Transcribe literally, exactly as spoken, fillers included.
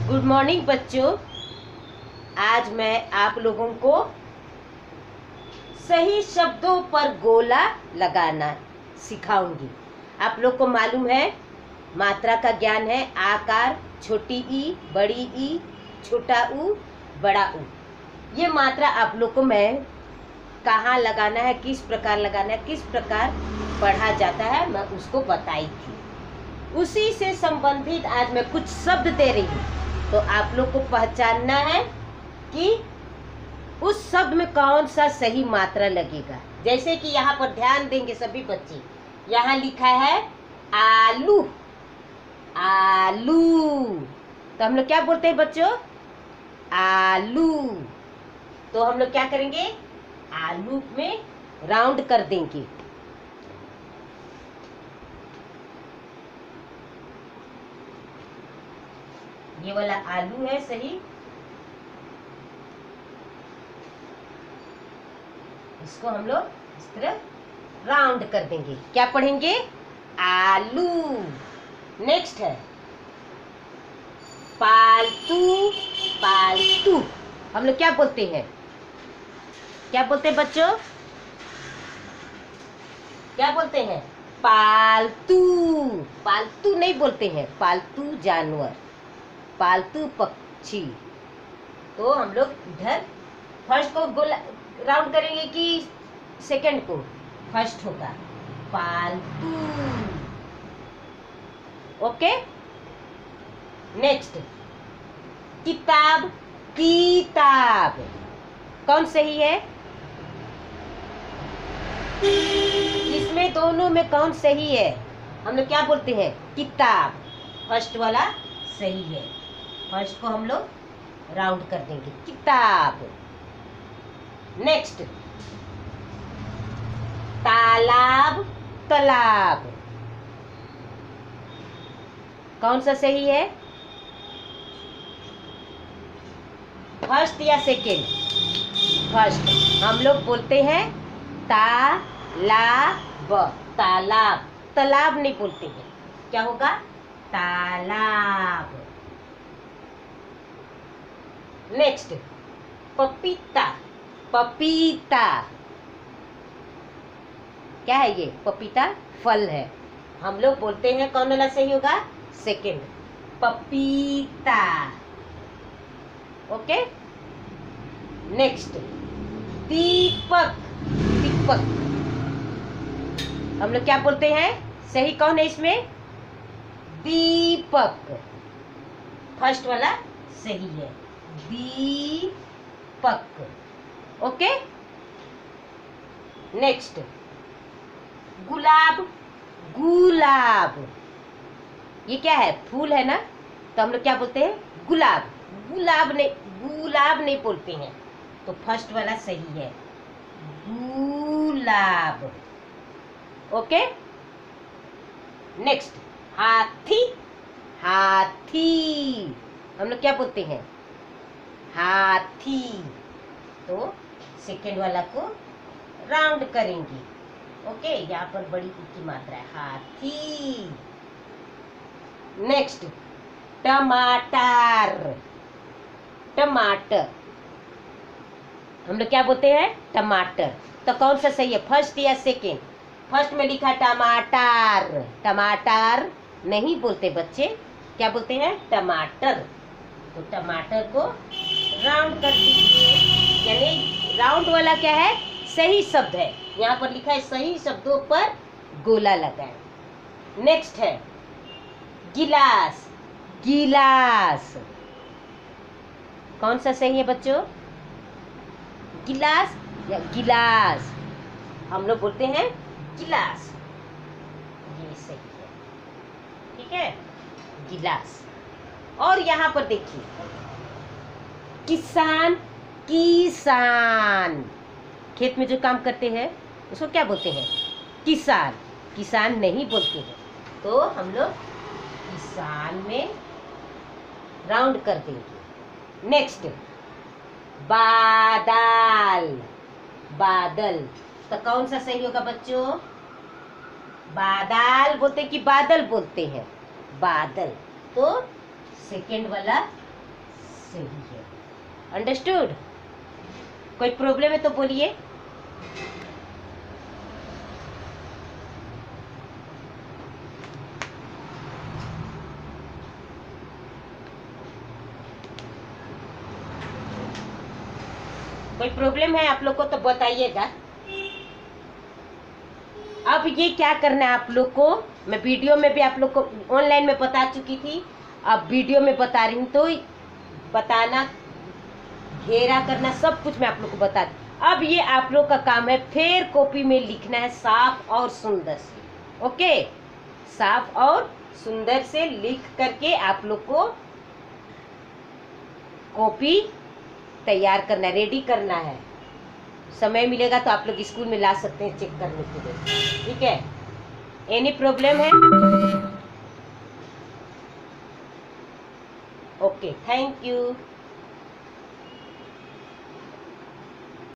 Good morning बच्चों। आज मैं आप लोगों को सही शब्दों पर गोला लगाना सिखाऊंगी। आप लोग को मालूम है मात्रा का ज्ञान है। आकार, छोटी ई, बड़ी ई, छोटा ऊ, बड़ा ऊ। ये मात्रा आप लोग को मैं कहाँ लगाना है, किस प्रकार लगाना है, किस प्रकार पढ़ा जाता है, मैं उसको बताई थी। उसी से संबंधित आज मैं कुछ शब्द दे रही हूँ, तो आप लोग को पहचानना है कि उस शब्द में कौन सा सही मात्रा लगेगा। जैसे कि यहाँ पर ध्यान देंगे सभी बच्चे, यहाँ लिखा है आलू। आलू तो हम लोग क्या बोलते हैं बच्चों? आलू। तो हम लोग क्या करेंगे? आलू में राउंड कर देंगे। ये वाला आलू है सही। इसको हम लोग इस तरह राउंड कर देंगे। क्या पढ़ेंगे? आलू। नेक्स्ट है पालतू। पालतू हम लोग क्या बोलते हैं? क्या बोलते हैं बच्चों? क्या बोलते हैं? पालतू। पालतू नहीं बोलते हैं, पालतू जानवर, पालतू पक्षी। तो हम लोग इधर फर्स्ट को गोला राउंड करेंगे कि सेकंड को? फर्स्ट होगा पालतू। ओके। नेक्स्ट किताब। किताब कौन सही है? इसमें दोनों में कौन सही है? हम लोग क्या बोलते हैं? किताब। फर्स्ट वाला सही है। फर्स्ट को हम लोग राउंड कर देंगे, किताब। नेक्स्ट तालाब। तालाब कौन सा सही है? फर्स्ट या सेकेंड? फर्स्ट। हम लोग बोलते हैं तालाब। तालाब। तालाब नहीं बोलते हैं। क्या होगा? तालाब। नेक्स्ट पपीता। पपीता क्या है? ये पपीता फल है। हम लोग बोलते हैं कौन वाला सही होगा? सेकंड, पपीता। ओके। नेक्स्ट दीपक। दीपक हम लोग क्या बोलते हैं? सही कौन है इसमें? दीपक। फर्स्ट वाला सही है, दीपक। ओके। नेक्स्ट गुलाब। गुलाब ये क्या है? फूल है ना, तो हम लोग क्या बोलते हैं? गुलाब। गुलाब नहीं, गुलाब नहीं बोलते हैं। तो फर्स्ट वाला सही है, गुलाब। ओके। नेक्स्ट हाथी। हाथी हम लोग क्या बोलते हैं? हाथी। तो सेकेंड वाला को राउंड करेंगे। ओके। यहाँ पर बड़ी ई की मात्रा है, हाथी। नेक्स्ट टमाटर। टमाटर हम लोग क्या बोलते हैं? टमाटर। तो कौन सा सही है? फर्स्ट या सेकेंड? फर्स्ट में लिखा टमाटर। टमाटर नहीं बोलते बच्चे, क्या बोलते हैं? टमाटर। तो टमाटर को राउंड कर दीजिए। यानी राउंड वाला क्या है? सही शब्द है। यहाँ पर लिखा है सही शब्दों पर गोला लगाएं। नेक्स्ट है गिलास। गिलास कौन सा सही है बच्चों? गिलास या गिलास? हम लोग बोलते हैं गिलास। ये सही है, ठीक है, गिलास। और यहाँ पर देखिए किसान। किसान खेत में जो काम करते हैं उसको क्या बोलते हैं? किसान। किसान नहीं बोलते हैं। तो हम लोग किसान में राउंड कर देंगे। नेक्स्ट बादल। बादल तो कौन सा सही होगा बच्चों? बादल बोलते कि बादल बोलते हैं? बादल। तो सेकेंड वाला सही है। अंडरस्टूड? कोई प्रॉब्लम है तो बोलिए। कोई प्रॉब्लम है आप लोग को तो बताइएगा। अब ये क्या करना है आप लोग को, मैं वीडियो में भी आप लोग को ऑनलाइन में बता चुकी थी, अब वीडियो में बता रही हूँ, तो बताना, घेरा करना, सब कुछ मैं आप लोग को बता दी। अब ये आप लोग का काम है, फिर कॉपी में लिखना है साफ और सुंदर से। ओके, साफ और सुंदर से लिख करके आप लोग को कॉपी तैयार करना है, रेडी करना है। समय मिलेगा तो आप लोग स्कूल में ला सकते हैं चेक करने के लिए। ठीक है? एनी प्रॉब्लम है? Okay, thank you.